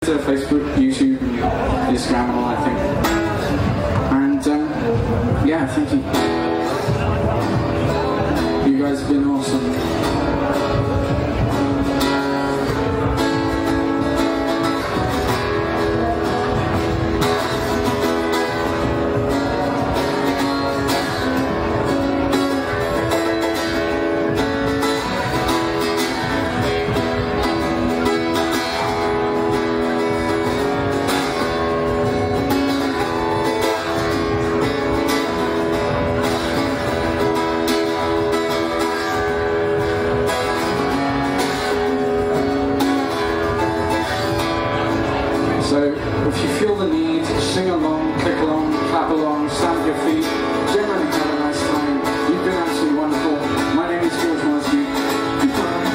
Facebook, YouTube, Instagram, and all that thing. And yeah, thank you. You guys have been awesome. So if you feel the need, sing along, click along, clap along, stamp your feet, generally have a nice time. You've been absolutely wonderful. My name is George Mosby. Goodbye.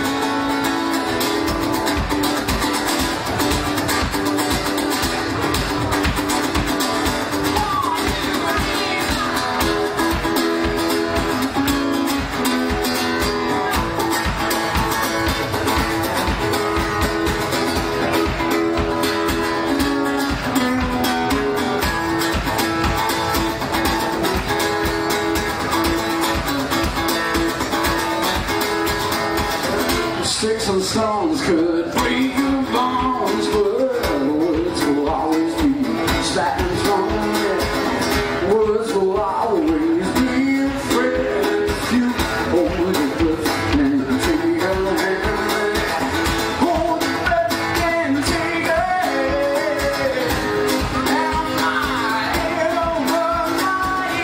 Sticks and stones could break your bones, but words will always be standing strong. Words will always be a friend if you hold your breath and take a hand. Hold your breath and take a hand. And night over night,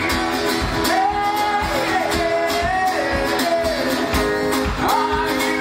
are you?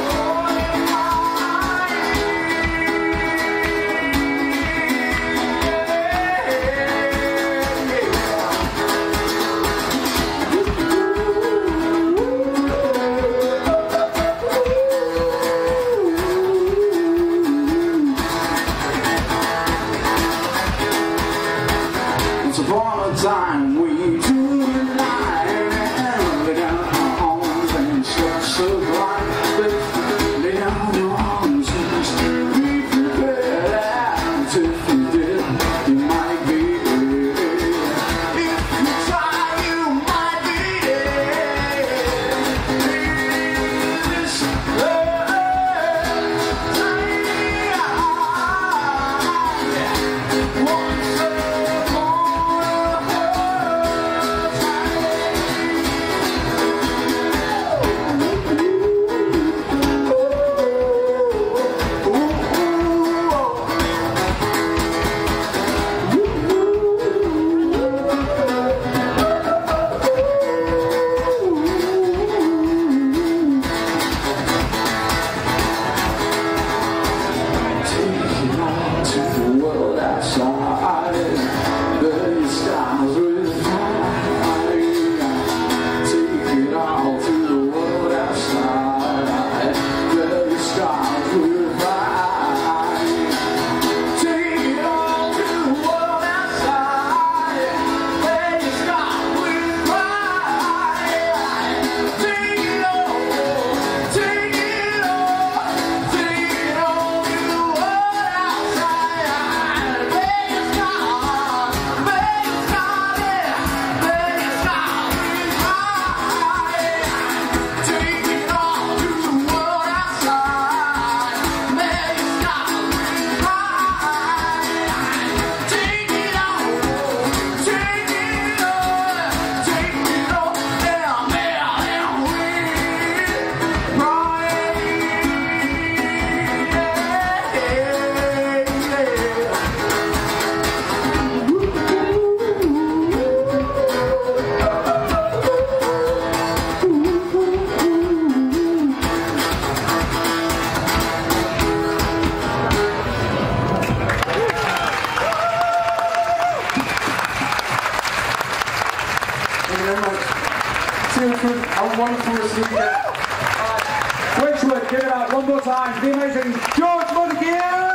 Once upon a time we two and I lay down our arms and stretch so blind. Lay down your arms and be prepared. If you did, you might be dead. If you try, you might be dead. This once How wonderful to see you again. Wedgwood, give it up one more time. The amazing George Montague!